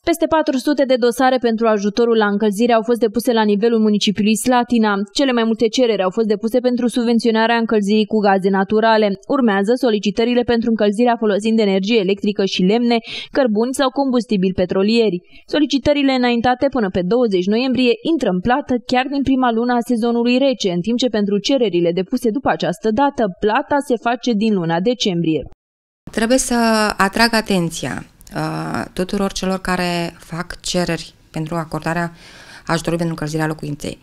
Peste 400 de dosare pentru ajutorul la încălzire au fost depuse la nivelul municipiului Slatina. Cele mai multe cereri au fost depuse pentru subvenționarea încălzirii cu gaze naturale. Urmează solicitările pentru încălzirea folosind energie electrică și lemne, cărbuni sau combustibili petrolieri. Solicitările înaintate până pe 20 noiembrie intră în plată chiar din prima lună a sezonului rece, în timp ce pentru cererile depuse după această dată, plata se face din luna decembrie. Trebuie să atrag atenția tuturor celor care fac cereri pentru acordarea ajutorului pentru încălzirea locuinței.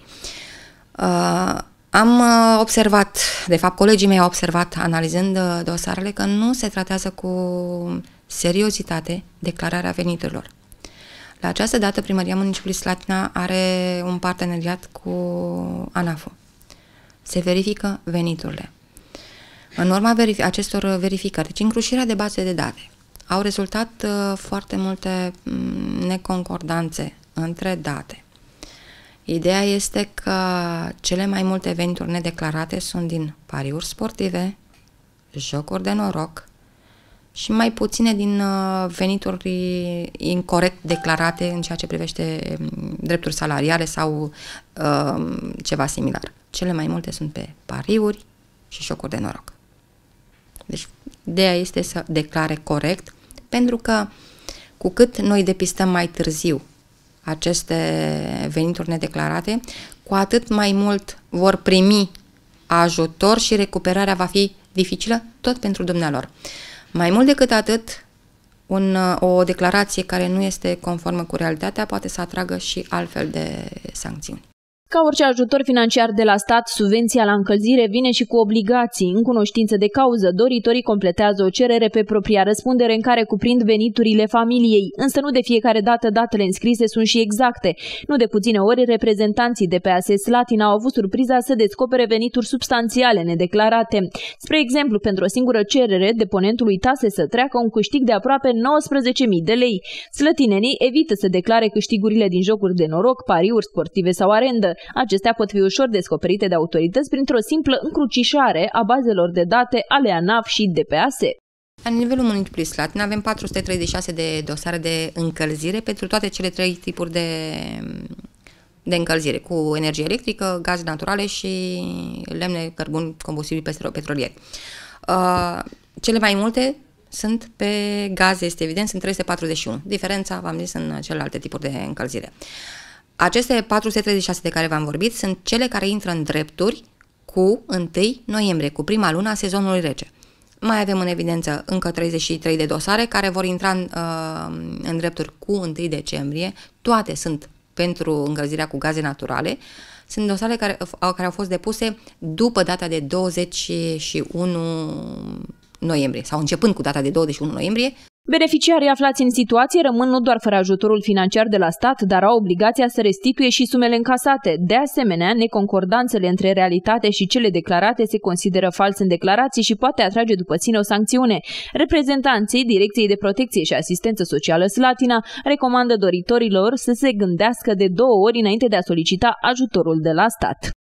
Am observat, de fapt colegii mei au observat, analizând dosarele, că nu se tratează cu seriozitate declararea veniturilor. La această dată, Primăria Municipiului Slatina are un parteneriat cu ANAF-ul. Se verifică veniturile. În urma acestor verificări, deci încrucișarea de baze de date, au rezultat foarte multe neconcordanțe între date. Ideea este că cele mai multe venituri nedeclarate sunt din pariuri sportive, jocuri de noroc și mai puține din venituri incorect declarate în ceea ce privește drepturi salariale sau ceva similar. Cele mai multe sunt pe pariuri și jocuri de noroc. Deci, ideea este să declare corect, pentru că cu cât noi depistăm mai târziu aceste venituri nedeclarate, cu atât mai mult vor primi ajutor și recuperarea va fi dificilă tot pentru dumnealor. Mai mult decât atât, o declarație care nu este conformă cu realitatea poate să atragă și altfel de sancțiuni. Ca orice ajutor financiar de la stat, subvenția la încălzire vine și cu obligații. În cunoștință de cauză, doritorii completează o cerere pe propria răspundere în care cuprind veniturile familiei, însă nu de fiecare dată datele înscrise sunt și exacte. Nu de puține ori, reprezentanții de pe AS Slatina au avut surpriza să descopere venituri substanțiale nedeclarate. Spre exemplu, pentru o singură cerere, deponentul uitase să treacă un câștig de aproape 19.000 de lei. Slătinenii evită să declare câștigurile din jocuri de noroc, pariuri sportive sau arendă. Acestea pot fi ușor descoperite de autorități printr-o simplă încrucișare a bazelor de date ale ANAF și DPAS. La nivelul municipiului Slatina avem 436 de dosare de încălzire pentru toate cele trei tipuri de încălzire, cu energie electrică, gaze naturale și lemne, cărbuni, combustibili petrolieri. Cele mai multe sunt pe gaze, este evident, sunt 341. Diferența, v-am zis, în celelalte tipuri de încălzire. Aceste 436 de care v-am vorbit sunt cele care intră în drepturi cu 1 noiembrie, cu prima lună a sezonului rece. Mai avem în evidență încă 33 de dosare care vor intra în drepturi cu 1 decembrie. Toate sunt pentru încălzirea cu gaze naturale. Sunt dosare care au fost depuse după data de 21 noiembrie sau începând cu data de 21 noiembrie. Beneficiarii aflați în situație rămân nu doar fără ajutorul financiar de la stat, dar au obligația să restituie și sumele încasate. De asemenea, neconcordanțele între realitate și cele declarate se consideră fals în declarații și poate atrage după sine o sancțiune. Reprezentanții Direcției de Protecție și Asistență Socială Slatina recomandă doritorilor să se gândească de 2 ori înainte de a solicita ajutorul de la stat.